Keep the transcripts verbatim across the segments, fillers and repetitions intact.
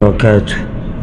وبركاته.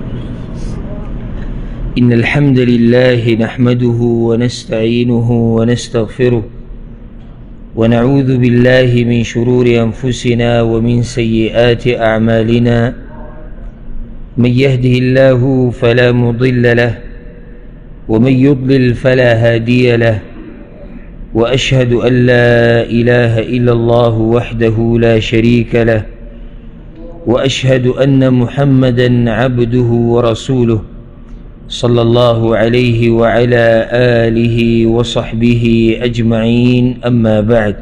إن الحمد لله نحمده ونستعينه ونستغفره ونعوذ بالله من شرور أنفسنا ومن سيئات أعمالنا. من يهده الله فلا مضل له ومن يضلل فلا هادي له، وأشهد أن لا إله إلا الله وحده لا شريك له، وأشهد أن محمدًا عبده ورسوله صلى الله عليه وعلى آله وصحبه أجمعين. أما بعد،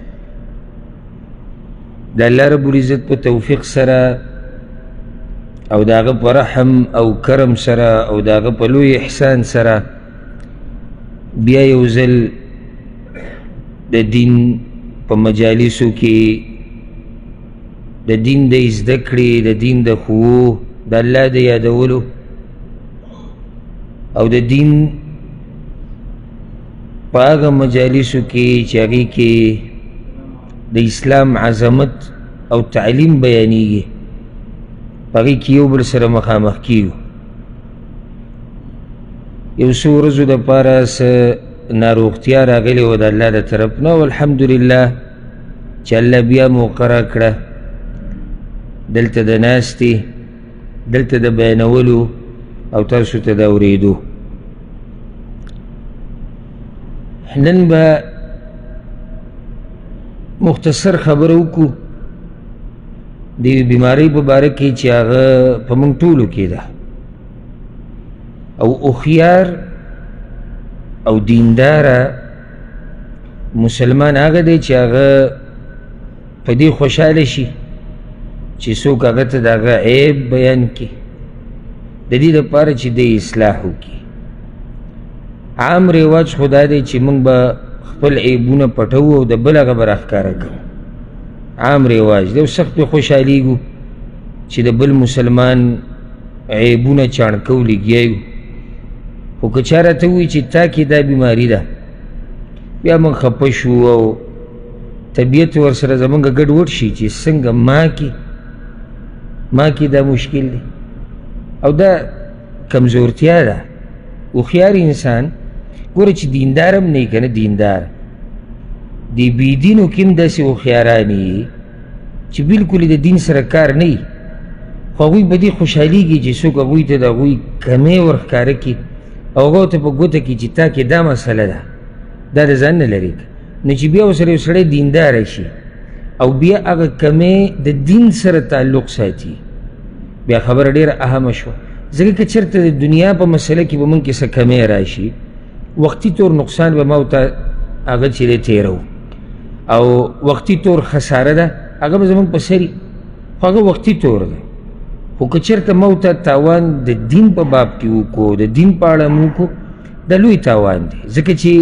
دا الله رب العزت په توفیق سره او داغه په رحم او کرم سره او داغه په لوی احسان سره بیا یو ځل د دین په مجالسو کې د دین د زده کړې، د دین د ښوو، د الله د یادولو او د دین په هغه مجالسو کې چې هغې کې د اسلام عظمت او تعلیم بیانیږي، په هغې کې یو بل سره مخامخ کیږو. یو څو ورځو دپاره څه ناروغتیا راغلې وه د الله د طرف نه، او الحمدلله چې الله بیا موقع راکړه دلته د ناستې، دلته د بیانولو او تاسو ته د اورېدو. نن به مختصر خبره وکړو د یوې بیمارۍ په باره کې چې هغه په موږ ټولو کې ده، او هوښیار او دینداره مسلمان هغه دی چې هغه په دې خوشحاله شي چې څوک هغه ته د هغه عیب بیان کړي، د دې دپاره چې د اصلاح وکړي. عام رواج خو دا دی چې موږ به خپل عیبونه پټوو او د بل هغه به راښکاره کوو. عام رواج دی، سخت پرې خوشحالېږو چې د بل مسلمان عیبونه چاڼکو لګیا یو. خو که چا راته ووایي چې تا کې دا بیماري ده، بیا موږ خفه شو او طبیعت ورسره زموږ ګډوډ شي چې څنګه ما کې ما کې دا مشکل دی، او دا کمزورتیا ده. هوښیار انسان ګوره چې دیندار هم نه یي که نه دیندار، د بېدینو کې هم داسې هوښیاران یي چې بلکل د دین سره کار نه یي، خو هغوی په دې خوشحالېږي چې څوک هغوی ته د هغوی کمۍ ورښکاره کړي او هغه ورته په ګوته کړي چې تا کې دا مسله ده، دا د ځان نه لرې کړه. نو چې بیا ورسره یو سړی دینداره شي او بیا هغه کمۍ د دین سره تعلق ساتي، بیا خبره ډېره اهمه شوه. ځکه که چېرته د دنیا په مسله کې به موږ کې څه کمۍ راشي، وقتي طور نقصان به ما ورته هغه چې دی تېروو، او وقتي طور خساره ده هغه به زموږ په سر وي، خو هغه وقتي طور ده. خو که چېرته ما ورته تاوان د دین په باب کې وکړو، د دین په اړه مو وکړو، دا لوی تاوان دی. ځکه چې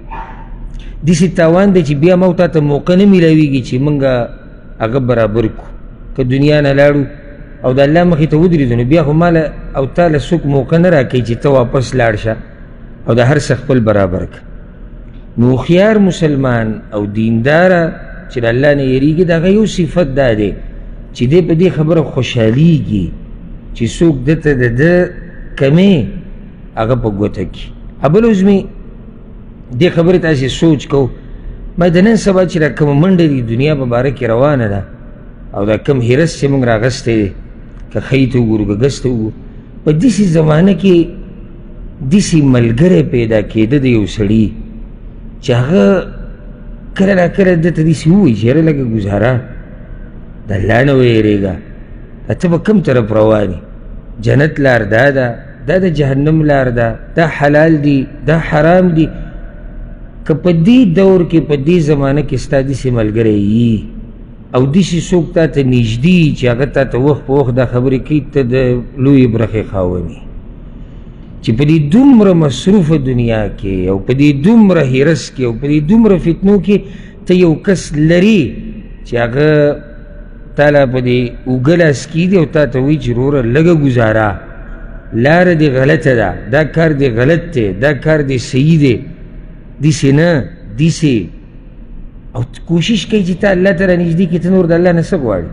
داسې تاوان دی چې بیا ما ورته ته موقع نه میلاویږي چې موږ هغه برابر کړو. که دنیا نه لاړو او د الله مخې ته ودرېدو، نو بیا خو ماله او تا له څوک موقع نه راکوي چې ته واپس لاړ شه او د هر څه خپل برابر کړه. نو هوښیار مسلمان او دینداره چې د الله نه یېرېږي، د هغه یو صفت دا دی چې دی په دې خبره خوشحالېږي چې څوک ده ته د ده کمې هغه په ګوته کړي. بل اوس مې دې خبرې تاسې سوچ کوو، ما د نن سبا چې دا کومه منډه د دنیا په باره کې روانه ده او دا کم حرس چې موږ راغستی دی، که ښۍ ته وګورو که ګس ته وګورو، په داسې زمانه کې داسې ملګری پیدا کېده د یو سړي چې هغه کله ناکله ده ته داسې ووایي چې یاره لږه ګزاره د الله نه ویېرېږه، ته به کوم طرف روان یې، جنت لار دا ده، دا د جهنم لار ده، دا حلال دي، دا حرام دي. که په دې دور کې په دې زمانه کې ستا داسې ملګری یي او داسې څوک تا ته نږدې چې هغه تا ته وخت په وخت دا خبرې کوي، ته د لویې برخې خاوند یې چې په دې دومره مصروفه دنیا کې او په دې دومره حرس کې او په دې دومره فتنو کې ته یو کس لري چې هغه تا له په دې اوږه لاس کېږدي او تا ته وایي چې وروره لږه ګزاره، لاره دې غلطه ده، دا کار دې غلط دی، دا کار دې صحیح دی، داسې نه داسې. او کوشش کوي چې ته الله ته رانږدې کړي، ته نور د الله نه څه غواړې؟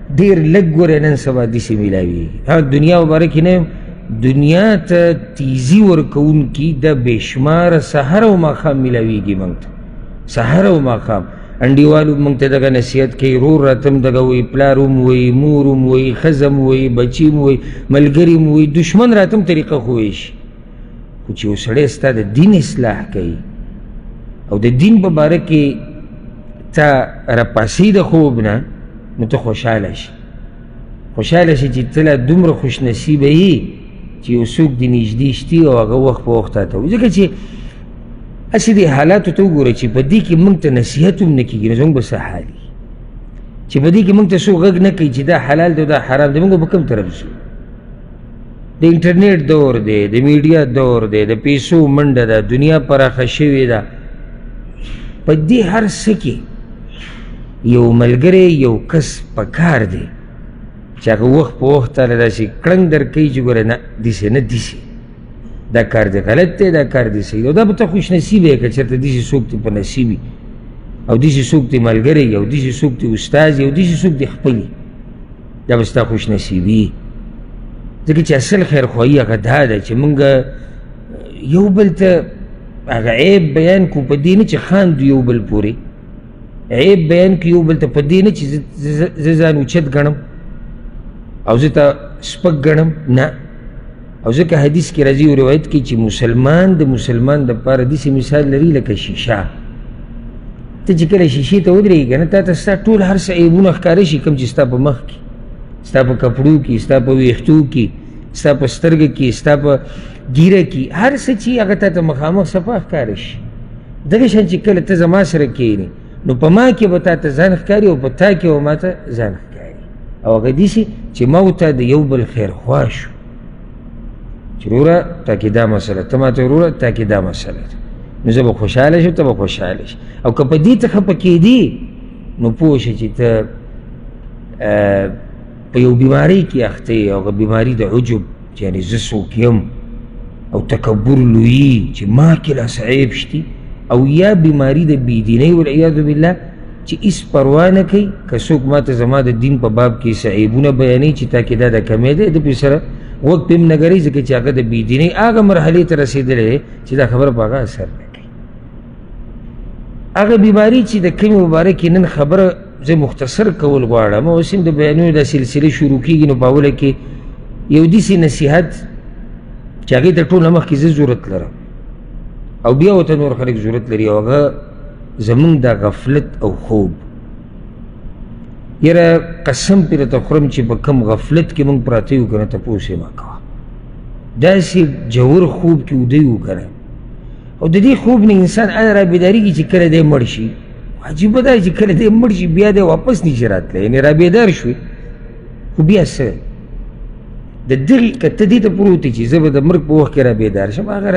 ډېر لږ ګوره نن سبا داسې میلاویږي. ها دنیا مبارک نه یم، دنیا ته تیزي ورکوونکي د بېشماره سحر او ماښام میلاویږي موږ ته، سحر او ماښام. انډیوالو موږ ته دغه نصیحت کوي، رور راته هم دغه وایي، پلار هم وایي، مور هم وایي، ښځه هم وایي، بچي هم وایي، ملګري هم وایي، دشمن راته هم طریقه ښووی شي. خو چې یو سړی ستا د دین اصلاح کوي او د دین په باره کې تا راپاسي د خوب نه، نو ته خوشحاله شي، خوشحاله شي چې ته لا دومره خوش نصیبه یې چې یو څوک دې نږدې شتي او هغه وخت په وخت راته وایي. ځکه چې هسې دې حالاتو ته وګوره چې په دې کې موږ ته نصیحت هم نه کېږي، نو زموږ به څه حال وي چې په دې کې موږ ته څوک غږ نه کوي چې دا حلال دی او دا حرام دی، موږ به کوم طرف ځو؟ د انټرنیټ دور دی، د میډیا دور دی، د پیسو منډه ده، دنیا پراخه شوې ده. په دې هر څه کې یو ملګری یو کس پکار دی چې هغه وخت په وخت تاله داسې کړنګ درکوي چې ګوره نه داسې نه داسې دا کار دی غلط دی، دا کار دی صحیح دی. او دا به ته خوش نصیبه یې که چېرته داسې څوک دې په نصیب وي او داسې څوک دې ملګری او داسې څوک دې استاد او داسې څوک دې خپل وي، دا به ستا خوش نصیبي. ځکه چې اصل خیرخواهي هغه دا ده چې موږ یو بل ته هغه عیب بیان کړو، په دې نه چې خاندو یو بل پورې، عیب بیان کړو یو بل ته په دې نه چې زه ځان اوچت ګڼم او زه ته سپک ګڼم، نه. او ځکه حدیث کې راځي او روایت کې چې مسلمان د مسلمان دپاره داسې مثال لري لکه شیشه. ته چې کله شیشې ته ودرېږي که نه، تا ته ستا ټول هر څه عیبونه ښکاره شي کوم چې ستا په مخ کې، ستا په کپړو کې، ستا په ویښتو کې، ستا په سترګه کې، ستا په ګیره کې، هر څه چې هغه تا ته مخامخ صفا ښکاره شي. دغه شان چې کله ته زما سره کښېنې نو په ما کې به تا ته ځان ښکاري او په تا کې به ما ته ځان ښکاري. او هغه داسې چې ما او تا د یو بل خیرخوا شو چې وروره تا کې دا مسله، ته ما ته وروره تا کې دا مسله ده، نو زه به خوشحاله شم، ته به خوشحاله شي. او که په دې ته خفه کېدې نو پوه شه چې ته په یو بیمارۍ کې اخته یې، او هغه بیماري د عجب چې یعنې زه څوک یم او تکبر لویي چې ما کې لاس عیب شتي، او یا بیماري د بېدینۍ والعیاذ بالله چې هېڅ پروا نه کوي که څوک ما ته زما د دین په باب کې څه عیبونه بیانوي چې تا کې دا د کمی دی، ده پرې سره غوږ پې هم نه ګرئ، ځکه چې هغه د بېدینۍ هغه مرحلې ته رسېدلی دی چې دا خبره په هغه اثر نه کوي. هغه بیماري چې د کمې مبارک کې نن خبره زه مختصر کول غواړم، اوس هم د بیانونو دا سلسلې شروع کېږي، نو په اوله کې یو داسې نصیحت چې هغې ته ټوله مخکې زه ضرورت لرم او بیا ورته نور خلک ضرورت لري، او هغه زمونږ دا غفلت او خوب. یاره قسم پې درته خورم چې په کوم غفلت کې موږ پراته یو که نه، تپوس یې ما کوه. داسې جوور خوب کې وده یو که نه، او د دې خوب نه انسان هله رابېدارېږي چې کله دی مړ شي. عجیبه دا چې کله دی مړ شي بیا دی واپس نشي راتلی، یعنې رابېدار شوې خو بیا څه د دغې که ته دې ته پروت یې چې زه به د مرګ په وخت کې رابېدار شم، هغه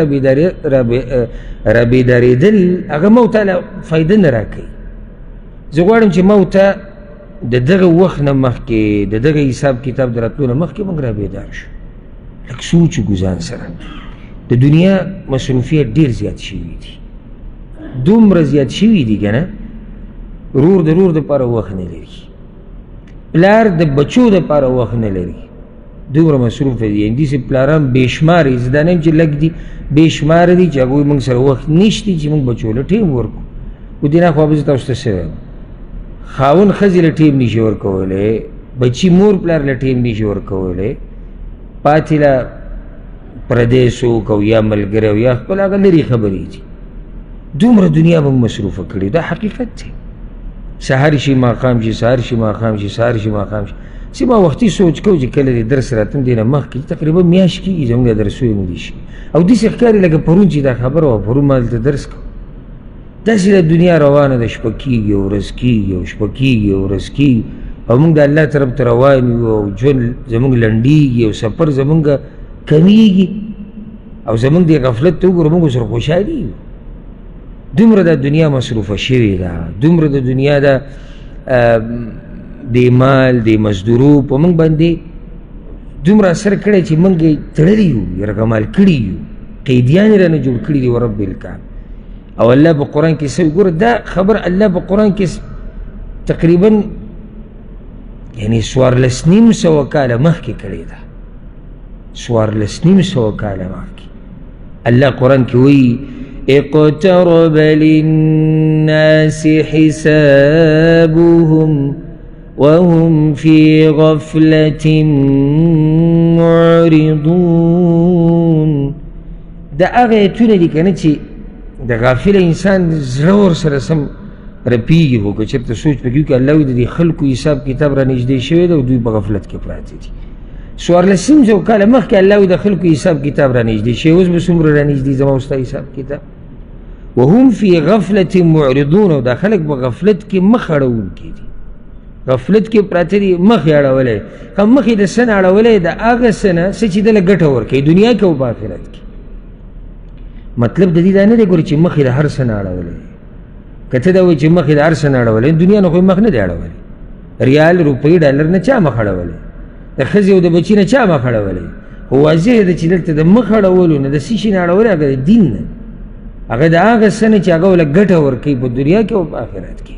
رابېدارېدل هغه ما ته له فایده نه راکوي. زه غواړم چې ما ته د دغه وخت نه مخکې، د دغه حساب کتاب د راتلو نه مخکې موږ رابېدار شو، لږ سوچ ګزان سره. د دنیا مصروفیت ډېر زیات شوي دي، دومره زیات شوي دي که نه، رور د رور دپاره وخت نه لري، پلار د بچو دپاره وخت نه لري، دومره مصروفه دي. یعنې داسې پلاران بې شماره زه دا نه یم چې لږ دي، بې شماره دي چې هغوی موږ سره وخت نشته چې موږ بچو له ټیم ورکړو. خو دې نه خوا به زه تاسو ته څه وایم، خاوند ښځې له ټیم نشي ورکولی، بچي مور پلار له ټیم نشي ورکولی، پاتې له پردی څوک او یا ملګری او یا خپل هغه لرې خبرې دي. دومره دنیا به مصروفه کړې، دا حقیقت دی. سهار شي ماښام شي، سهار شي ماښام شي، سهار شي ماښام شي. چې ما وختي سوچ کوو چې کله دې درس راتم دې نه مخکې تقریبا میاشت کېږي زموږ دا درسونه نه دي شي، او داسې ښکاري لکه پرون چې دا خبره وه، پرون ما دلته درس کوو. داسې د دنیا روانه ده، شپه کېږي او ورځ کېږي او شپه کېږي او ورځ کېږي، او موږ د الله طرف ته روان یو، او ژوند زموږ لنډېږي او سفر زموږ کمیږي، او زموږ دې غفلت ته وګورو موږ ورسره خوشحالي یو. دومره د دنیا مصروفه شوې ده، دومره د دنیا د د مال د مزدورو په موږ باندې دومره اثر کړی چې موږ یې تړلي یو، یرغمال کړي یو، قیدیان یې رانه جوړ کړي دي ورب الکعبه. او الله په قرآن کې څه ګوره دا خبر الله په قرآن کې تقریبا یعنی څوارلس نیم سوه کاله مخکې کړې ده څوارلس نیم سوه کاله مخکې الله قرآن کې وایي اقترب للناس حسابهم وهم في غفلة معرضون دا هغه ایتونه دي که نه چې د غافل انسان زړه ورسره سم رپېږي خو که چېرته سوچ پکې وکړي الله وایي د دې خلکو حساب کتاب را نږدې شوی دی او دوی په غفلت کې پراته دي څوارلس نیم سوه کاله مخکې الله وایي د خلکو حساب کتاب را نږدې شوی اوس به څومره را نږدې زما او ستا حساب کتاب وهم فی غفلة معرضون او دا خلک په غفلت کې مخ اړوونکي دي غفلت کې پراته دي مخ یې اړولی که مخ یې د څه نه اړولی د هغه څه نه څه چې دله ګټه ورکوي دنیا کې او په آخرت کې مطلب د دې دا نه دی ګورې چې مخ یې د هر څه نه اړولی که ته دا وایي چې مخ یې د هر څه نه اړولی دنیا نه خو یې مخ نه دی اړولی ریال روپۍ ډالر نه چا مخ اړولی د ښځې او د بچي نه چا مخ اړولی خو واضح ده چې دلته د مخ اړولو نه د څه شي نه اړولی هغه د دین نه هغه د هغه څه نه چې هغه له ګټه ورکوي په دنیا کې او په آخرت کې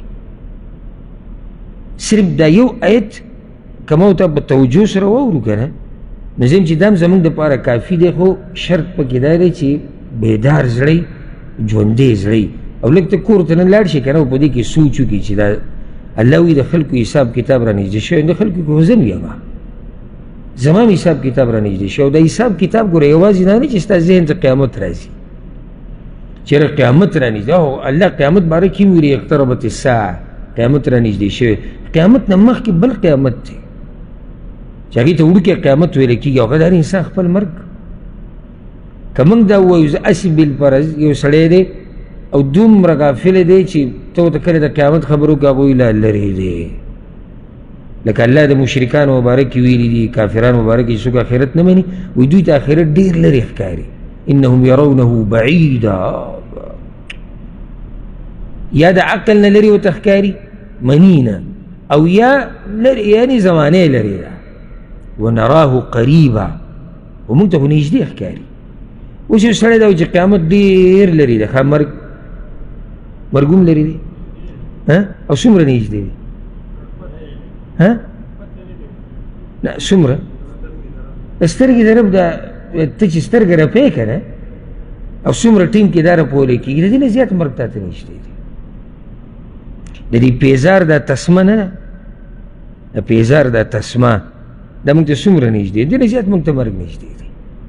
صرف دا یو آیت که ما ورته په توجه سره واورو که نه نو زه یم چې دا هم زموږ دپاره کافي دی خو شرط پکې دا دی چې بیدار زړی ژوندی زړی او لږ ته کور ته نه لاړ شي که نه او په دې کې سوچ وکړي چې دا الله وایي د خلکو حساب کتاب را نږدې شوی د خلکو کې خو زه هم یم زما هم حساب کتاب را نږدې شوی او دا حساب کتاب ګوره یوازې دا نه چې ستا ذهن ته قیامت راځي چېرې قیامت را نږدې او الله قیامت باره کې ویلي اقتربت الساعه قیامت را نږدې شوی قیامت نه مخکې بل قیامت دی چې هغې ته وړوکی قیامت ویلی کېږي هغه د هر انسان خپل مرګ که موږ دا ووایو زه هسې بالفرض یو سړی دی او دومره غافله دی چې ته ورته کله د قیامت خبر وکړې هغه وایي لا لرې دی لکه الله د مشرکانو مبارک کې ویلي دي کافرانو مبارک چې څوک آخرت نه مني وایي دوی ته آخرت ډېر لرې ښکاري انهم یرونه بعیدا یا د عقل نه لرې ورته ښکاري مني نه او یا لرې یعنې زمانې لرې ده ونراه قریبا ومونږ ته خو نږدې ښکاري اوس یو سړی دا وایي چې قیامت ډېر لرې ده ښه مرګ مرګ هم لرې دی او څومره نږدې دی ها نه څومره سترګې د رب دا ته چې سترګه رپې که نه او څومره ټیم کې دا رپولی کېږي د دې نه زیات مرګ تا ته نږدې دی د دې پیزار دا تسمه نه ده د پیزار دا تسمه دا موږ ته څومره نږدې دی دې نه زیات موږ ته مرګ نږدې دی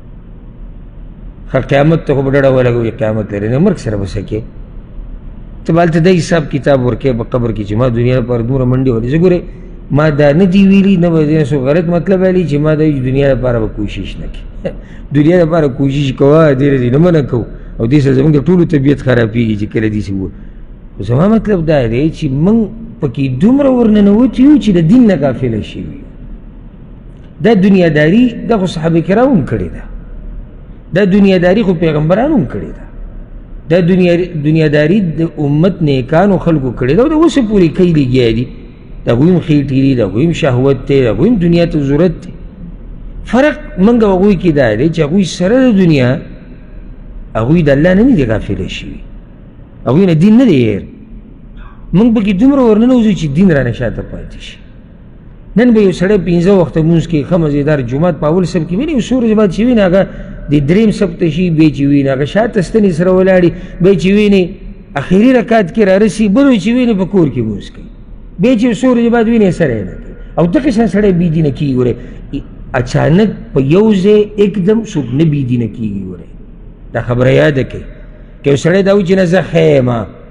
ښه قیامت ته خو به ډډه ولګوي قیامت لري نه مرګ سره به څه کې ته به هلته دا حساب کتاب ورکوې په قبر کې چې ما دنیا لپاره دومره منډې وهلې زه ګورې ما دا نه دي ویلي نه به دې څوک غلط مطلب ویلي چې ما دا دنیا لپاره به کوشش نه کړي دنیا لپاره کوشش کوه دې نه دي نه منع کوو او دې سره زموږ د ټولو طبیعت خرابېږي چې کله داسې ووایو خو زما مطلب دا دی چې موږ پکې دومره ورننوتي یو چې د دین نه غافله شوي یو دا دنیاداري دا خو صحابه کرام هم کړې ده دا دنیاداري خو پیغمبرانو هم کړې ده دا دنیاداري د امت نیکانو خلکو کړې ده او د اوسه پورې کوي لګیا دي د هغوی هم خېټې دي د هغوی هم شهوت دی د هغوی هم دنیا ته ضرورت دی فرق موږ او هغوی کې دا دی چې هغوی سره د دنیا هغوی د الله نه نه دي غافله شوي هغوی نه دین نه دی هېر موږ پکې دومره ورننوځو چې دین رانه شاته پاتې شي نن به یو سړی پنځه وخته لمونځ کوي ښه مزېدار جومات په اول صف کې ویني یو څو ورځې بعد چې ویني هغه د درېیم صف ته شي بیا چې ویني هغه شاته ستنې سره ولاړي بیا چې ویني اخري رکعت کې رارسي بل چې ویني په کور کې لمونځ کوي بیا چې یو څو ورځې بعد ویني سره یې نه کوي او دغه شان سړی بېدینه کېږي ورې اچانک په یو ځای एकदम څوک نه بېدینه کېږي ورې دا خبره یاده کړئ که یو سړی دا وایي چې نه زه ښه یم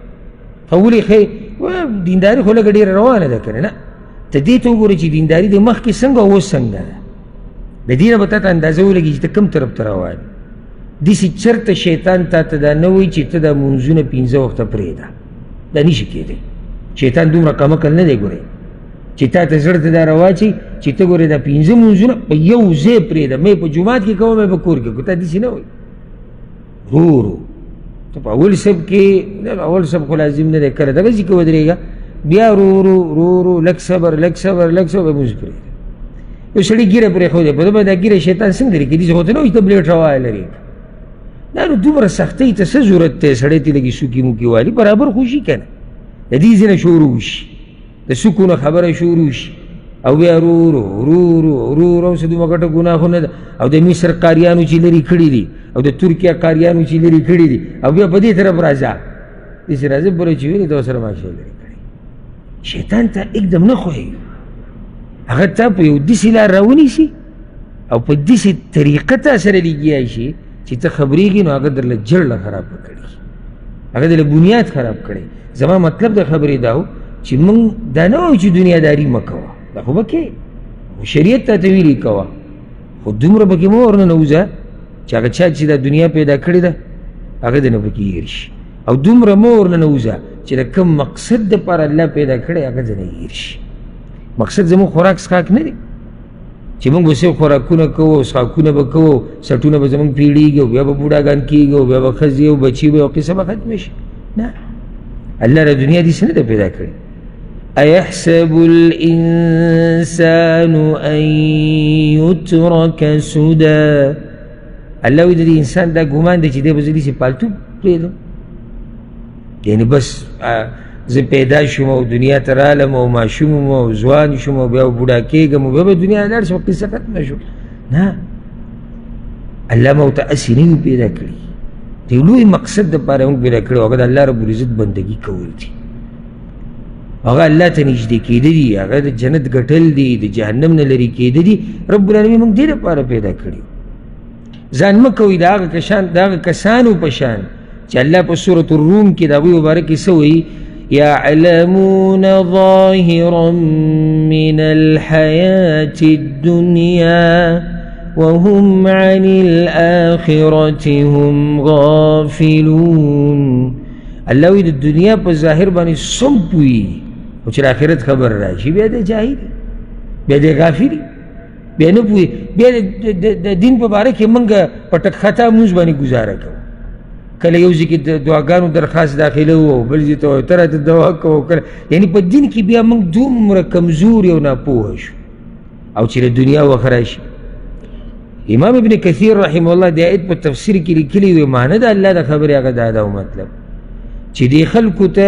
ښه ولې ښه دینداري خو لږه ډېره روانه ده که نه ته دې ته وګورې چې دینداري د مخکې څنګه او اوس څنګه ده د دې نه به تا ته اندازه ولګي چې ته کوم طرف ته روان یې داسې چېرته شیطان تا ته دا نه وایي چې ته دا مونځونه پنځه وخته پرېږده دا نشي کېدی شیطان دومره کمعقل نه دی ګورې چې تا ته زړه ته دا راواچوي چې ته ګورې دا پنځه مونځونه په یو ځای پرېږده مې په جومات کې کوم مې په کور کې کوم تا داسې نه وایي ورو ورو ته په اول صف کې اول صف خو لازم نه دی کله دغسې کې ودرېږه بیا ورو ورو ورو ورو لږ صبر لږ صبر لږ صبر مونځ پرېږده یو سړي ږیره پرېښودی په ده باندې دا ږیره شیطان څنګه لرې کړي خو ته نه وایي ته بلېټ روایه لرې دا نو دومره سختۍ ته څه ضرورت دی سړی ته لږې سوکي موکي والي برابر خو شي که نه د دې ځای نه شروع شي د سکو نه خبره شروع شي او بیا ورو ورو ورو ورو ورو ورو څه دومره ګټه ګناهونه ده او د مصر قاریانو چې لرې کړي دي او د ترکیه قاریانو چې لرې کړي دي او بیا په دې طرف راځه داسې راځه بره چې ویني تا سره ماشی لرې کړي شیطان ته एकदम نه خوښېږي هغه تا په یو داسې لار راونیسي او په داسې طریقه تا سره لګیا شي چې ته خبرېږي نو هغه درله جړله خرابه کړي هغه درله بنیاد خراب کړی زما مطلب د خبرې دا و چې موږ دا نه وایو چې دنیاداري مه کوه دا خو به کې شریعت ته ویلي کوه خو دومره پکې مه ورننوځه چې هغه چا چې دا دنیا پیدا کړې ده هغه دې نه پکې هېر شي او دومره مه ورننوځه چې د کوم مقصد دپاره الله پیدا کړی هغه ځنه هېر شي مقصد زموږ خوراک څښاک نه دی چې موږ به صرف خوراکونه کوو او څښاکونه به کوو سټونه به زموږ پیړېږي او بیا به بوډاګان کېږي او بیا به ښځې او بچي به او قصه به ختمه شي نه الله را دنیا داسې نه ده پیدا کړې أيحسب الإنسان أن يترك سدى الله وی د دې انسان دا ګمان دی چې دی به زه داسې پالتو پرېږدم یعنې بس زه پیدا شوم او دنیا ته رالم او ماشوم وم او ځوان شوم او بیا به بوډا کېږم او بیا به دنیا لاړ شم قصه ختمه شو نه الله ما ورته هسې نه وي پیدا کړي د یو لوی مقصد دپاره موږ پیدا کړي هغه د الله رب العزت بندګي کول دي هغه الله ته نږدې کېده دي هغه د جنت ګټل دي د جهنم نه لرې کېده دي رب العالمین موږ دې لپاره پیدا کړي ځان مه کوئ د هغه کشان د هغه کسانو په شان چې الله په سورة الروم کې د هغوی مبارک کې څه وایي يعلمون ظاهرا من الحياة الدنيا وهم عن الآخرة هم غافلون الله وی د دنیا په ظاهر باندې سم پوهېږي او چې د آخرت خبر راشي بیا دی جاهل بیا دی غافل بیا نه پوهېږي بیا د دین په باره کې موږ په ټک خطا مونځ باندې ګزاره کوو کله یو ځای کې د دعاګانو درخواست داخله وو او بل ځای ته وایو ته راته دعا کوو کله یعنې په دین کې بیا موږ دومره کمزوري او ناپوهه شو او چې د دنیا وخت راشي امام ابن کثیر رحمه الله د آیت په تفسیر کې لیکلي وي معنه د الله د خبرې هغه دا ده مطلب چې دې خلکو ته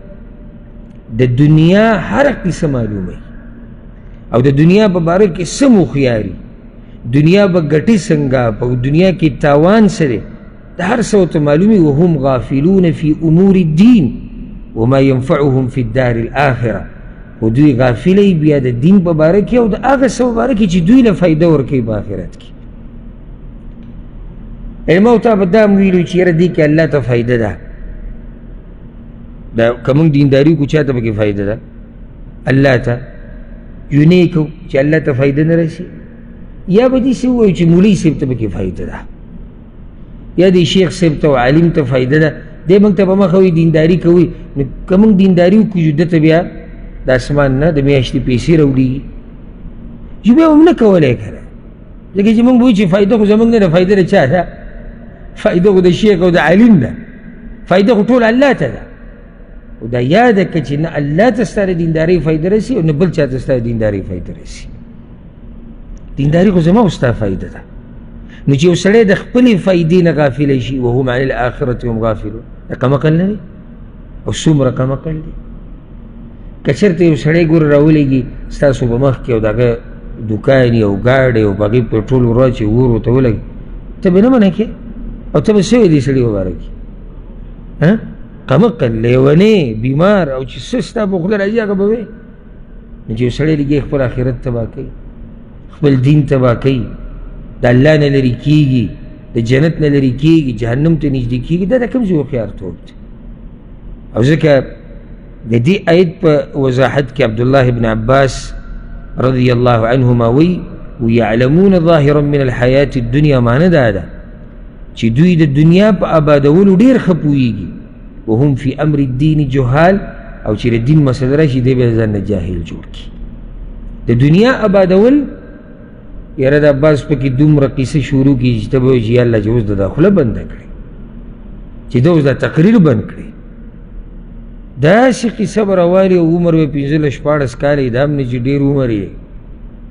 د دنیا هر قصه معلومه او د دنیا په باره کې څه مخیاري دنیا به ګټي څنګه په دنیا کې تاوان څه دی د هر څه ورته معلومي وهم غافلون فی امور الدین وما ينفعهم فی الدار الاخره و دوی غافلی بیا د دین په باره کې او د هغه څه په باره کې چې دوی له فایده ورکوي په آخرت کې علما ورته به دا م ویلو چې یاره دې کې الله ته فایده ده دا که موږ دینداري وکړو چا ته پکې فایده ده الله ته جونې کوو چې الله ته فایده نه رسي یا به داسې ووایو چې مولوي صاحب ته پکې فایده ده یا دې شیخ صاحب ته او عالم ته فایده ده دی موږ ته په مخه وایي دینداري کوئ نو که موږ دینداري وکړو ده ته بیا د اسمان نه د میاشتې پیسې راوړېږي چې بیا هم نه کولی که نه ځکه چې موږ به وایو چې فایده خو زموږ نه ده فایده د چا ده فایده خو د شیخ او د عالم ده فایده خو ټول الله ته ده او دا یاده که چې نه الله ته ستا د دیندارۍ فایده رسي او نه بل چا ته ستا د دیندارۍ فایده رسي دینداري خو زما او ستا فایده ده نو چې یو سړی د خپلې فایدې نه غافلی شي وهم عن الآخرة هم غافلون دا کم عقل نه دی او څومره کم عقل دی که چېرته یو سړی ګوره راولېږي ستاسو په مخ کې او د هغه دوکان او ګاډی او په هغې پېټرول ور واچوي اور ورته ولګي ته به نه منع کړې او ته به څه وایې دې سړي په باره کې کم عقل لیونی بیمار او چې څه ستا په خوله راځي هغه به وایې نو چې یو سړی لګي خپل آخرت تباه کوي خپل دین تباه کوي د الله نه لرې کېږي د جنت نه لرې کېږي جهنم ته نږدې کېږي دا د کوم ځای هوښیارتوب دی او ځکه د دې آیت په وضاحت کې عبدالله بن عباس رضی الله عنهما وی ویعلمون ظاهرا من الحیات الدنیا معنی دا ده چې دوی د دنیا په آبادولو ډېر ښه پوهېږي وهم فی امر الدین جهال او چې د دین مسله راشي دی به ځان نه جاهل جوړ کړي د دنیا آبادول یاره دا بس پکې دومره قصه شروع کړي چې ته به وایي چې یا الله چې اوس د دا خوله بنده کړې چې ده اوس دا تقریر بند کړې داسې قصه به راوالي او عمر به پنځلس شپاړس کاله یې دا هم نه چې ډېر عمر یې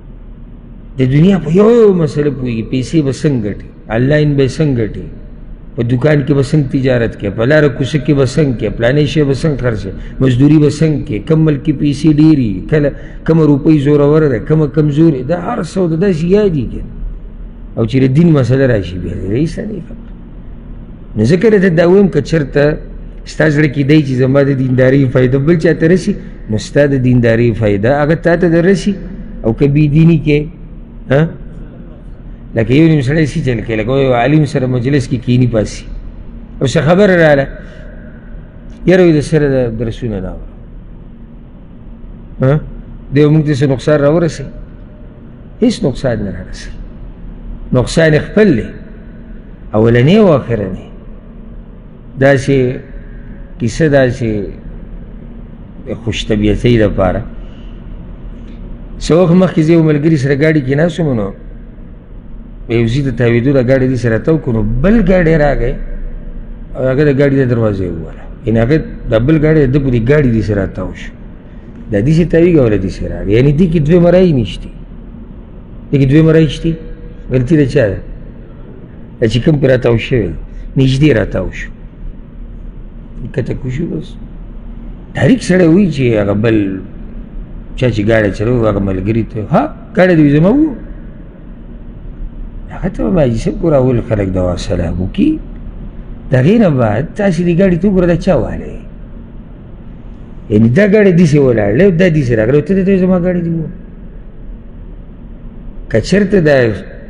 د دنیا په یو یو مسله پوهېږي پیسې به څنګه ګټي آنلاین به یې څنګه ګټي په دکان کې به څنګه تجارت کې، په لاره کوڅه کې به څنګه کې، پلانې شی به څنګه خرڅه، مزدوري به څنګه کې، کم ملک کې پیسې ډېرې کله کومه روپۍ زورور ده کومه کمزورې دا هر څه د داسې یادي که او چې د دین مسله راشي بیا د رئیس نه خبر نو ځکه درته دا وایم که چېرته ستا زړه کې دی چې زما د دیندارۍ فایده بل چا ته رسي نو ستا د دیندارۍ فایده هغه تا ته در رسي او که بېدیني کې لکه یو نیم سړی سی چل کوي لکه یو عالم سره مجلس کې کیني پاسي او څه خبره راغله یاره وایي د سره د درسونه نه اورم دی به موږ ته څه نقصان راورسوي هېڅ نقصان نه رارسوي نقصان یې خپل دی اولنی او آخرنی داسې کیسه داسې خوش طبیعتۍ دپاره څه وخت مخکې زه یو ملګري سره ګاډي کې ناست وم نو یو ځای ته تاوېدو دا ګاډي دې سره تو کړو نو بل ګاډی راغی او هغه د ګاډي د دروازې ووهله یعنې هغه دا بل ګاډی د ده په دې ګاډي دې سره تاو شو دا داسې تاوېږي او له دې سره راغی یعنې دې کې دوې مرایي نشتې دې کې دوې مرایي شتې غلطي د چا ده دا چې کوم پرې راتاو شوی نږدې راتاو شو کته کوشو بس ډایرکټ سړی وایي چې هغه بل چا چې ګاډی چلوي هغه ملګري ته ها ګاډی دې زما و هغه ته به حاجي صاحب ګوره اول خلک دوا سلام وکړي د هغې نه بعد تاسې دې ګاډي ته وګوره دا چا والی یعنې دا ګاډی داسې ولاړلی او دا داسې راغلی ته ته زما ګاډی دې و که چېرته دا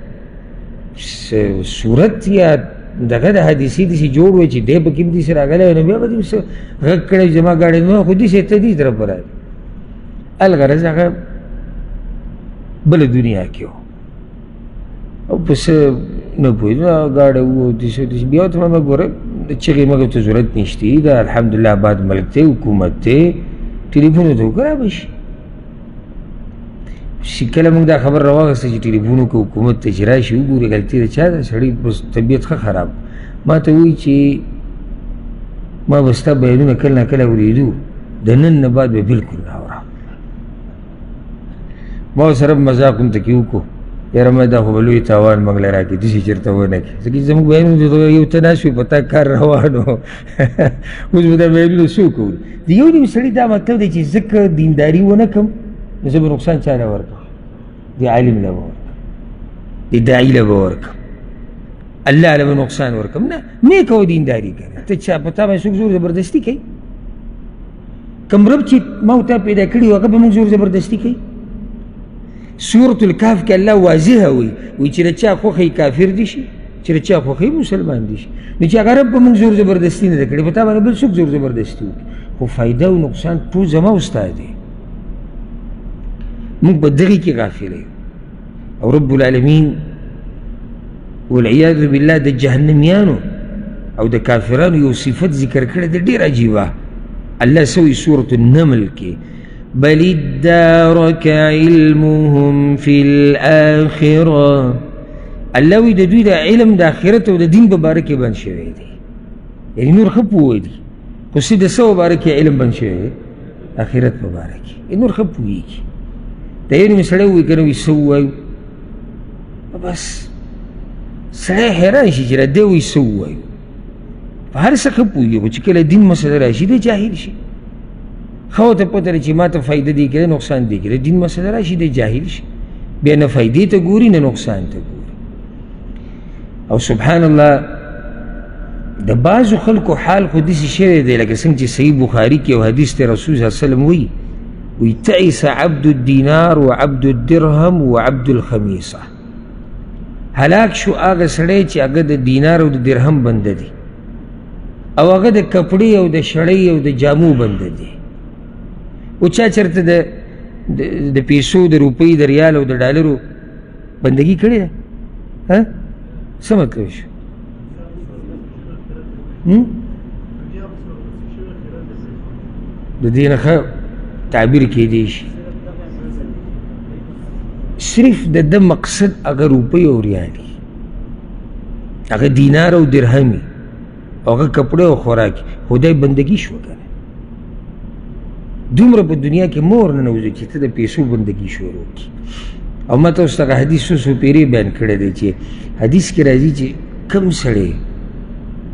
صورت یا دغه د حادثې داسې جوړ وی چې دی پکې هم داسې راغلی وی نو بیا به دې څه غږ کړی زما ګاډی نو خو داسې ته دې طرف به راغلی الغرض هغه بله دنیا کې و او په څه نه پوهېدو هغه ګاډی و داسې داسې بیا ورته ما ګوره د چغې مګر ته ضرورت نشته دا الحمدلله آباد ملک دی حکومت دی ټلیفون ورته وکړه به شي چې کله موږ دا خبر راواغسته چې ټلیفون وکړه حکومت ته چې راشي وګوري غلطي د چا ده سړی بس طبیعت ښه خراب ما ته وایي چې ما به ستا بیانونه کله نه کله اورېدو د نن نه بعد به بلکل نه اورم ما ورسره مذاق ورته کې وکړو یاره ما دا خو به لوی تاوان موږ له راکړي داسې چېرته ونه کړي ځکه چې زموږ بیانونه یو ته ناست وي په تا کار روان و اوس به دا بیانونه څوک اوري د یو نیم سړي دا مطلب دی چې زه که دینداري ونه کړم نو زه به نقصان چا له ورکړم د عالم له به ورکړم د داعي له به ورکړم الله له به نقصان ورکړم نه نه کوه دینداري کنه ته چا په تا باندې څوک زور زبردستي کوي کوم رب چې ما او تا پیدا کړي و هغه به موږ زور زبردستي کوي سورة الکهف کې الله واضحه وایي وایي چې د چا خوښه کافر دي شي چې د چا خوښه مسلمان دي شي نو چې هغه رب به موږ زور زبردستي نه ده کړې په تا باندې بل څوک زور زبردستي وکړي خو فایده او نقصان ټول زما او ستا دی موږ په دغې کې غافل یو او رب العالمین والعیاذ بالله د جهنمیانو او د کافرانو یو صفت ذکر کړی دی ډېر عجیبه الله څه وایي سورة النمل کې بل ادارك علمهم في الآخرة الله وی د دوی د علم د آخرت او د دین په باره کې بند شوی دی یعنې نور ښه پوه دي خو څه د څه په باره کې علم بند شوی دی آخرت په باره کې نور ښه پوهېږي دا یو نیم سړی ووایي که نه وایي څه ووایو بس سړی حیران شي چې را دی وایي څه ووایو په هر څه ښه پوهېږي خو چې کله دین مسله راشي دی جاهل شي ښه ورته پته ده چې ما ته فایده دی که نقصان دی که دین مسله راشي دی جاهل شي بیا نه فایدې ته ګوري نه نقصان ته ګوري او سبحان الله د بعضو خلکو حال خو داسې شوی دی لکه څنګه چې صحیح بخاري کې یو حدیث دی رسول صلی الله علیه وسلم وایي وی تعس عبد الدینار و عبد الدرهم و عبد الخمیسه هلاک شو هغه سړی چې هغه د دینار او د درهم بنده دی او هغه د کپړې او د شړۍ او د جامو بنده دی او چا چېرته د د پیسو د روپۍ د ریال او د ډالرو بندګي کړې ده ها څه مطلب شو د دې نه ښه تعبیر کېدی شي صرف د ده مقصد هغه روپۍ او ریالي هغه دینار او درهمي او هغه کپړې او خوراکي خدای بندګي شوه که نه دومره په دنیا کې مور ننوځي چې ته د پیسو بندګي شروع کړي او ما ته اوس دغه حدیث څو څو پیرې بیان کړی دی چې حدیث کې راځي چې کوم سړی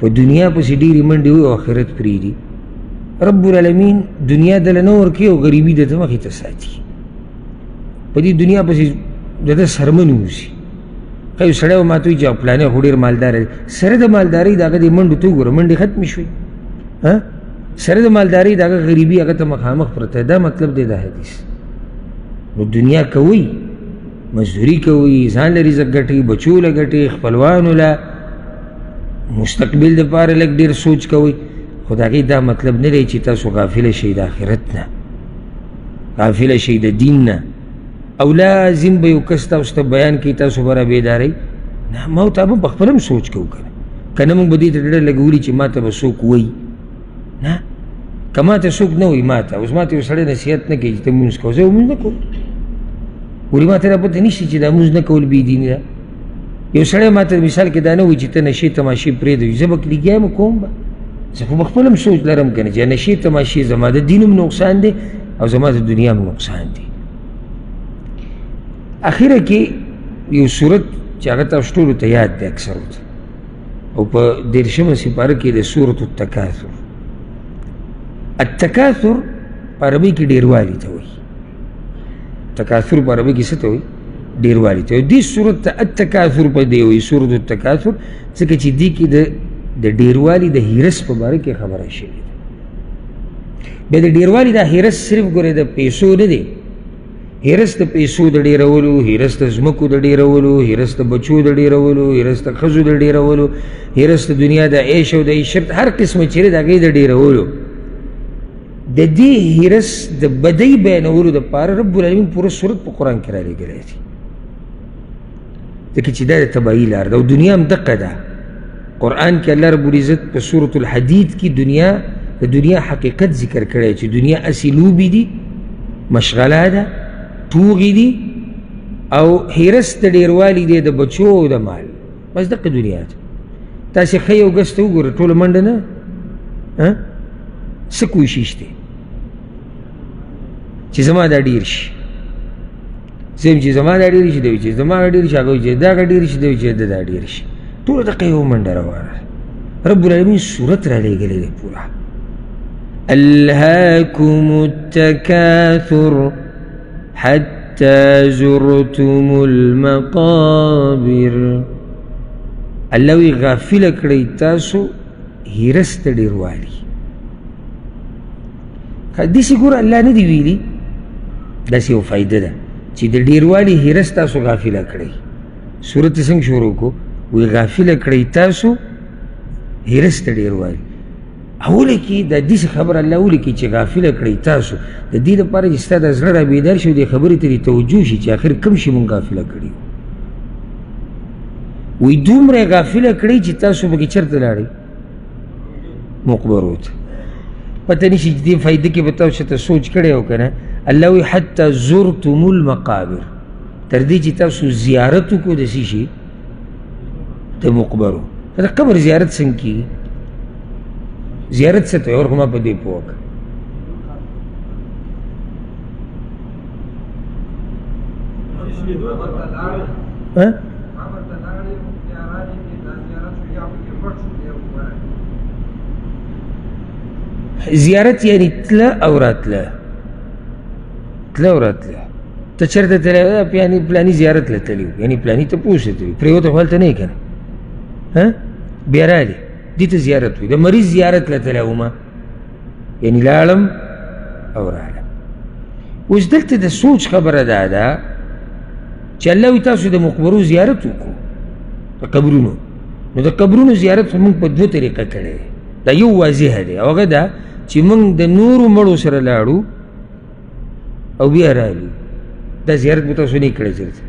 په دنیا پسې ډېرې منډې وي او آخرت پرېږدي. رب العالمین دنیا دله نه ورکوي او غریبي د ده مخې ته ساتي. په دې دنیا پسې د ده سرمن اوسي. ښه یو سړی به ما ته وایي چې پلانی خو ډېر مالداره دی. سره د مالدارۍ د هغه دې منډو ته وګوره، منډې ختمې شوې. سره د مالدارۍ د هغه غریبي هغه ته مخامخ پرته. دا مطلب دی د حدیث. نو دنیا کوئ، مزدوري کوئ، ځان له رزق ګټئ، بچو له ګټئ، خپلوانو له، مستقبل دپاره لږ ډېر سوچ کوئ. خو د هغې دا مطلب نه دی چې تاسو غافله شئ د آخرت نه، غافله شئ د دین نه. او لازم به یو کس تاسو ته بیان کوي، تاسو به را بیدارئ. نه، ما او تا به پخپله هم سوچ کوو که نه. که نه موږ به دې ته ډډه لګولي چې ما ته به څوک وایي. نه، که ما ته څوک نه وایي، ما ته اوس ما ته یو سړی نصیحت نه کوي چې ته لمونځ کوه، زه لمونځ نه کوم. ولې ما ته دا پته نشته چې دا لمونځ نه کول بېدیني ده. یو سړی ما ته مثال کې دا نه وایي چې ته نشې تماشې پرېږدوي، زه به لګیا یم کوم به. زه خو پخپله هم سوچ لرم که نه چې نشې تماشې زما د دین هم نقصان دی او زما د دنیا هم نقصان دی. اخره کې یو صورت چې هغه تاسو ټولو ته یاد دی اکثرو ته، او په دېرشمه سپاره کې د سورة التکاثر. التکاثر په عربي کې ډېروالي ته وایي. تکاثر په عربي کې څه ته وایي؟ ډېروالي ته وایي. دې صورت ته التکاثر په دې وایي، سورة التکاثر، ځکه چې دې کې د د ډېروالي د هیرس په باره کې خبره شوې ده. بیا د ډېروالي دا هیرس صرف ګورې د پیسو نه دی. هیرس د پیسو د ډېرولو، هیرس د ځمکو د ډېرولو، هیرس د بچو د ډېرولو، هیرس د ښځو د ډېرولو، هیرس د دنیا د عیش او د عیشت هر قسمه چې دی د هغې د ډېرولو. د دې هیرس د بدۍ بیانولو دپاره رب العالمین پوره صورت په قرآن کې رالیږلی دی، ځکه چې دا د تباهي لار ده. او دنیا هم دقه ده. قرآن کې الله رب العزت په سورة الحدید کې دنیا د دنیا حقیقت ذکر کړی چې دنیا اسې لوبې دي، مشغله ده، ټوغې دي او هیرس د ډېروالي دی د بچو او د مال. بس دقه دنیا ده. تاسې ښه یو ګس ته وګوره، ټوله منډه نه څه کوشش دی چې زما دا ډېر شي. زه یم چې زما دا ډېر شي، دی چې زما دا ډېر شي، هغه چې دا ډېر شي، دی چې د دا ډېر شي. ټوله دقه یو منډه روانه. رب العالمین صورت را لېږلی دی پوره. الهاکم التکاثر حتی زرتم المقابر. الله وی غافله کړئ تاسو هیرس ته ډېروالي. داسې ګوره الله نه دی ویلي، داسې یو فایده ده چې د ډېروالي هیرس تاسو غافله کړئ. صورت یې څنګه شروع کړو؟ وی غافله کړئ تاسو هیرس ته ډېروالي. اوله کې د داسې خبره الله ولیکي چې غافله کړئ تاسو، د دې لپاره چې ستا د زړه را بیدار شي او دې خبرې ته دې توجه شي چې آخر کوم شي مونږ غافله کړي. وی دومره غافله کړئ چې تاسو پکې چېرته لاړئ؟ مقبرو ته. پته نشي چې دې فایده کې به تاسو ته سوچ کړی او که نه. الله وی حتی زرتم المقابر، تر دې چې تاسو زیارت وکړو د څه شي؟ د مقبرو. د قبر زیارت څنګه کېږي؟ زیارت څه ته وایي؟ خو ما په دې پوه کړه. زیارت یعنی تله او راتله، تله او راتله. ته چېرته تللی یعنې پلاني زیارت له تللی و، یعنې پلاني تپوس ته تللی، پرېوته خو هلته نه یې که نه، بیا راغلې دې ته زیارت وایي. د مریض زیارت له تللی ومه، یعنې لاړم او راغلم. اوس دلته د سوچ خبره دا ده چې الله وایي تاسو د مقبرو زیارت وکړو، د قبرونو. نو د قبرونو زیارت خو موږ په دوه طریقه کړی دی. دا یو واضحه دی، او هغه دا چې موږ د نورو مړو سره لاړو او بیا رالو. دا زیارت به تاسو نه یې کړی چېرته.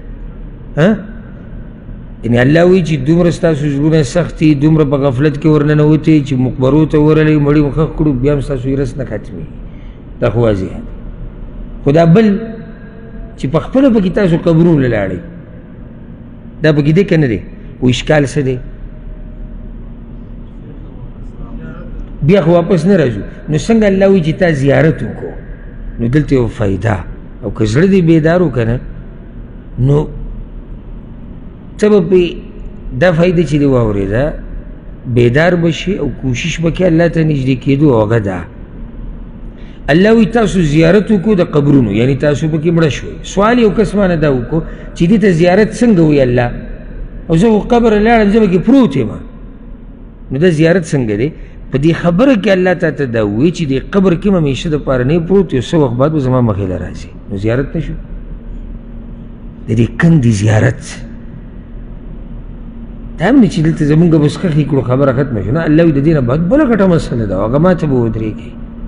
یعنې الله وایي چې دومره ستاسو زړونه سخت دي، دومره په غفلت کې ورننوتې چې مقبرو ته ورغلئ، مړي مو ښخ کړو، بیا هم ستاسو هیرس نه ختمېږي. دا خو واضحه دی. خو دا بل چې په خپله پکې تاسو قبرونو له لاړئ، دا پکې دی که نه دی؟ خو اشکال څه دی؟ بیا خو واپس نه راځو. نو څنګه الله وایي چې تا زیارت وکړو؟ نو دلته یو فایده، او که زړه دې بیدار و که نه، نو ته به پرې دا فایده چې دې واورېده بیدار بشي او کوشش وکړي الله ته نږدې کېدو هغه ده. الله وایي تاسو زیارت وکړو د قبرونو، یعنی تاسو پکې مړه شوئ. سوال یو کس مانه دا وکړو چې دې ته زیارت څنګه وایي الله، او زه قبر لاړم زه پکې پروت یم، نو دا زیارت څنګه دی؟ په دې خبره کې الله تا ته دا وایي چې دې قبر کې همیشه دپاره نه پروت، یو څه وخت بعد به زما مخې له راځي، نو زیارت نه شو. د دې کندې زیارت دا هم نه چې دلته زمونږ بس خښې کړو خبره ختمه شو، نه الله وایي د دې نه بعد بله ګټه مسله ده، هغه ما ته به ودرېږئ.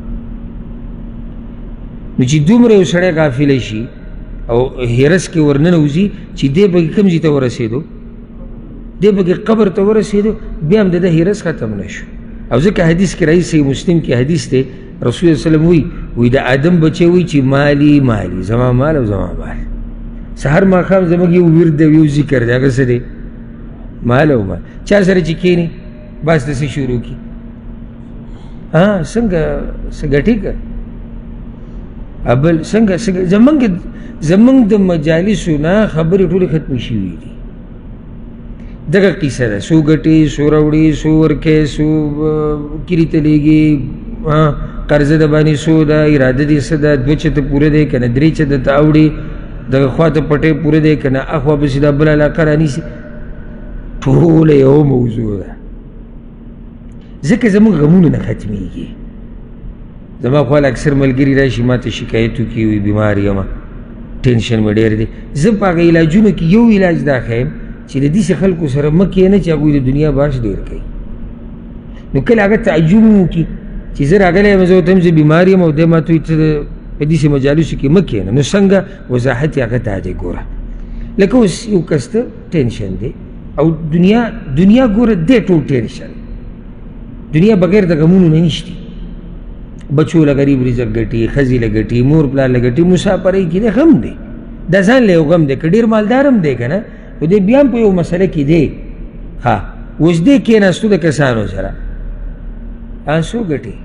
نو چې دومره یو سړی غافله شي او هرس کې ورننوځي چې دی پکې کوم ځای ته ورسېدو، دی پکې قبر ته ورسېدو، بیا هم د ده هرس ختم نه شو. او ځکه حدیث کې راځي، صحیح مسلم کې حدیث دی، رسول الله صلی الله علیه وسلم وایي وایي د آدم بچی وایي چې مالی مالی، زما مال او زما مال. سهار ماښام زموږ یو ورد دی، یو ذکر دی، هغه څه دی؟ مال او مال. چا سره چې کښېني بس داسې شروع کړي، ها څنګه څه ګټې که ابل څنګه څنګه زمونږ زمونږ د مجالسو نه خبرې ټولې ختمې شوي دي. دغه قیسه ده، څو ګټې، څو راوړي، څو ورکې، څو کلي ته لېږي، قرضه د باندې څو ده، اراده دې څه ده، دوه چته پوره دی که نه درې چته ته اوړي، دغه خوا ته پټی پوره دی که نه اخوا پسې دا بله علاقه رانیسي، ټوله یو موضوع ده. ځکه زموږ غمونه نه ختمېږي. زما خواله اکثر ملګري راشي ما ته شکایت وکړي، وي بیمار یم، ټینشن مې ډېر دی. زه په هغه علاجونو کې یو علاج دا ښیم چې د داسې خلکو سره مه کښېنه چې هغوی د دنیا باش ډېر کوي. نو کله هغه تعجب وکړي چې زه راغلی یم، زه ورته یم زه بیمار یم، او دی ما ته وایي ته په داسې مجالسو کې مه کښېنه. نو څنګه وضاحت یې هغه دا دی. ګوره لکه اوس یو کس ته ټینشن دی، او دنیا دنیا ګوره دی ټول ټینشن، دنیا بغیر د غمونو نه نشته. بچو له غریب رزق ګټي، ښځې له ګټي، مور پلار له ګټي، مسافرۍ کې دی غم دی، دا ځان له یو غم دی. که ډېر مالدار هم دی که نه، خو دی بیا هم په یو مسله کې دی. ها اوس دی کېناستو د کسانو سره، څو ګټي،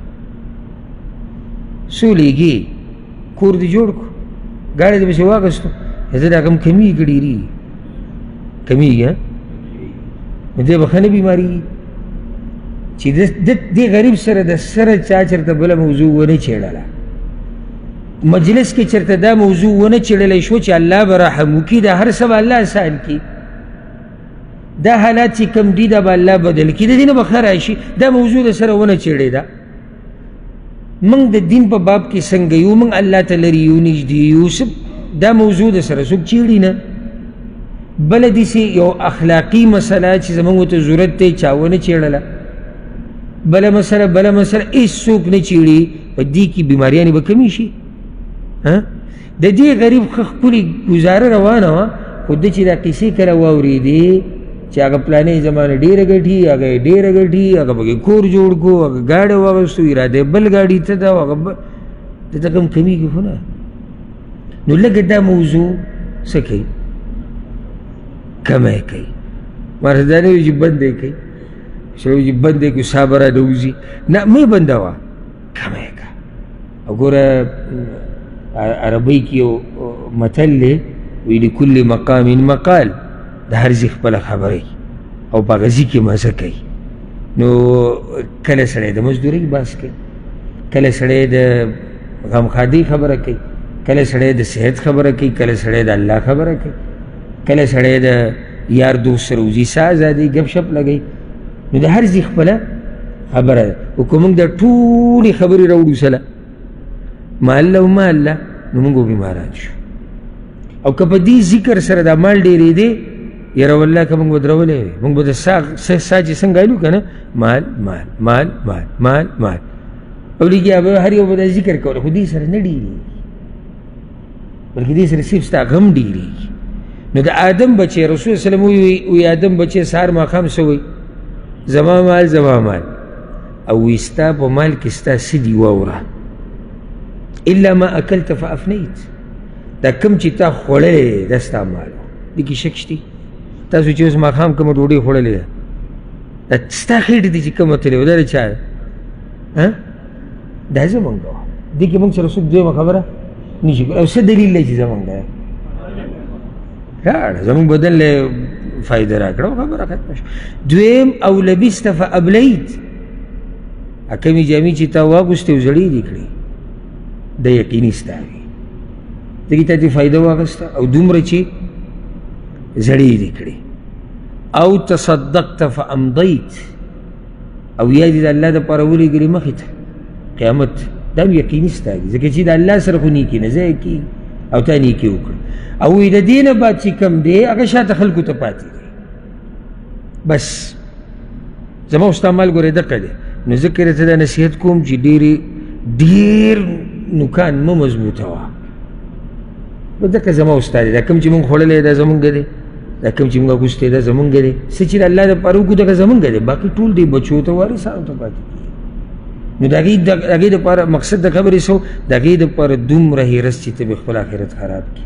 څو لېږي، کور دې جوړ کړو، ګاډی دې پسې واخېستو، زه دا غم کمېږي که ډېرېږي؟ کمېږي. نو دی به ښه نه بیمارېږي چې دې غریب سره د سره چا چېرته بله موضوع ونه چېړله، مجلس کې چېرته دا موضوع ونه چېړلی شو چې الله به رحم وکړي، دا هر څه به الله آسان کړي، دا حالات چې کم دي دا به الله بدل کړي، د دې نه به ښه راشي. دا موضوع د سره ونه چېړېده. موږ د دین په باب کې څنګه یو، موږ الله ته لرې یو، نږدې یو، دا موضوع د سره څوک چېړي نه. بله داسې یو اخلاقي مسله چې زموږ ورته ضرورت دی چا ونه چېړله، بله مسله بله مسله هېڅوک نه چېړي، په دې کې بیماریانې به کمې شي. د دې غریب ښه ښکلې ګزاره روانه وه، خو ده چې دا قیسې کله واورېدې چې هغه پلانې زمانه ډېره ګټي، هغه یې ډېره ګټي، هغه پکې کور جوړ کړو، هغه ګاډی واخېستو، اراده یې بل ګاډي ته ده، هغه دته کم کمېږي خو نه. نو لږه دا موضوع څه کوي؟ کمی کوي. ماته دا نه وي چې بند یې کوي، سړی چې بند یې کړو ساه به را نوځي، نه مه یې بندوه، کمی یې کړه. او ګوره عربۍ کې یو متل دی، وی لکل مقام مقال، د هر ځای خپله خبره او په هغه ځای کې مزه کوي. نو کله سړی د مزدورۍ بحث کوي، کله سړی د غمخادۍ خبره کوي، کله سړی د صحت خبره کوي، کله سړی د الله خبره کوي، کله سړی د یار دوست سره وځي ساه ازادي ګپ شپ لګوي. نو د هر ځای خپله خبره ده. خو که موږ د ټولې خبرې راوړو سله ما الله و ما الله، نو موږ بیماران شو. او که په دې ذکر سره دا مال ډېرېدی، یاره والله که موږ به درولی وی، موږ به د ساه ساه چې څنګه ویلو که نه، مال مال مال مال مال مال، او لږیا به هر یو به دا ذکر کولی، خو دې سره نه ډېرېږي، بلکې دې سره صرف ستا غم ډېرېږي. نو د آدم بچی رسول صلی الله علیه وسلم وی آدم بچی سهار ماښام څه وی؟ زما مال زما مال. او وی ستا په مال کې ستا څه دي واوره، الا ما اکلت فافنیت، دا کم چې تا خوړلی دا ستا مال. دې کې شک شته؟ تاسو چې اوس ماښام کومه ډوډۍ خوړلې ده، دا ستا خېټې ته چې کومه تللې وه دا د چا ده؟ دا زمونږ وه. دې کې مونږ سره څوک دویمه خبره نشي کولی. او څه دلیل دی چې زمونږ دی؟ راړه زمونږ بدن له فایده راکړه خبره ختمه شوه. دویم او لبست فابلیت، کمې جامې چې تا واغوستې او زړې دې کړې د یقیني ستا وي، دغې تا دې فایده واخیسته او دومره چې زړې دې کړې. او تصدقت فامضیت، او یا دې د الله دپاره ولېږلې مخې ته قیامت، دا هم یقیني ستا دي ځکه چې د الله سره خو نیکي نه ځایه کېږي او تا نیکي وکړه. او وایي د دې نه بعد چې کم دی هغه شاته خلکو ته پاتې دی. بس زما او ستا مال ګورې دقه دی. نو ځکه درته دا نصیحت کوم چې ډېرې ډېر نوکان مه مضبوطوه. نو ځکه زما او ستا دی، دا کوم چې مونږ خوړلی دا زمونږ دی، دا کوم چې مونږ اګوستی دا زمونږ دی. څه چې د الله دپاره وکړو دغه زمونږ دی، باقي ټول دی بچو ته وارثانو ته پاتې کېږي. نو د هغې دپاره مقصد د خبرې څه و؟ د هغې دپاره دومره هیرس چې ته به خپل آخرت خراب کړي،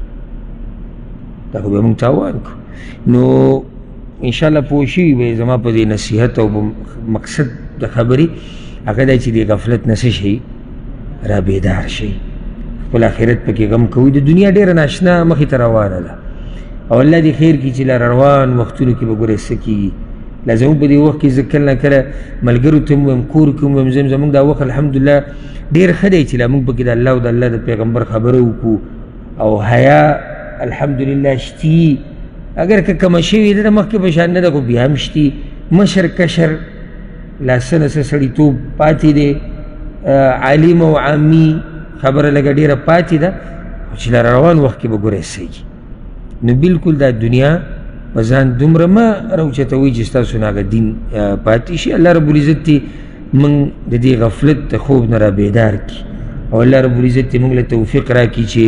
دا خو به مونږ تاوان کړو. نو انشاءالله پوه شوي به زما په دې نصیحت او مقصد د خبرې هغه دی چې د غفلت نه څه شئ را بیدار شئ، خپل آخرت پکې غم کوئ. د دنیا ډېره ناشنا مخې ته روانه ده او الله دې خیر کړي چې لا روان وختونو کې به ګورې څه کېږي. لا زموږ په دې وخت کې زه کله نه کله ملګرو ته هم وایم، کور کې هم وایم، زم زموږ دا وخت الحمدلله ډېر ښه دی چې لا موږ پکې د الله او د الله د پیغمبر خبره وکړو او حیا الحمدلله شتي. اگر که کمه شوې ده د مخکې په شان نه ده خو بیا هم شتي. مشر کشر لا څه نه څه سړیتوب پاتې دی، عالم او عامي خبره لږه ډېره پاتې ده، خو چې لا روان وخت کې به ګوری څه نو بلکل دا دنیا په ځان دومره مه راوچتوئ چې ستاسو نه هغه دین پاتې شي. الله رب العزت دې موږ د دې غفلت د خوب نه را بیدار کړي او الله رب العزت دې موږ له توفیق راکړي چې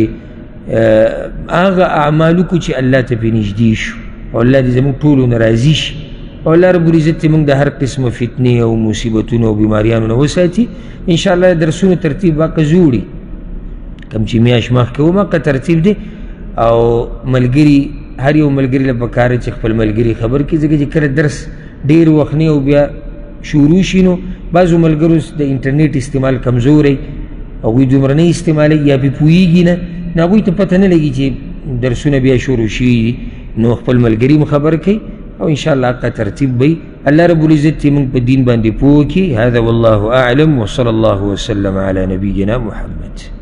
هغه اعمال وکړو چې الله ته پرې نږدې شو او الله دې زموږ ټولو نه راضي شي او الله رب العزت دې موږ د هر قسمه فتنې او مصیبتونو او بیماریانو نه وساتي. انشاءالله درسونو ترتیب واقع زوړي کوم چې میاشت مخکې وم هغه ترتیب دی او ملګري هر یو ملګري له پکار چې خپل ملګري خبر کړي ځکه چې کله درس ډېر وخت نه او بیا شروع شي نو بعضو ملګرو د انټرنیټ استعمال کمزوری هغوی دومره نه استعمالوي یا پرې پوهېږي نه نو هغوی ته پته نه لګي چې درسونه بیا شروع شوي دي. نو خپل ملګري مو خبر کوي او انشاءالله هغه ترتیب به الله رب العزت موږ په دین باندې پوه کړي. هذا والله اعلم وصلى الله وسلم على نبينا محمد.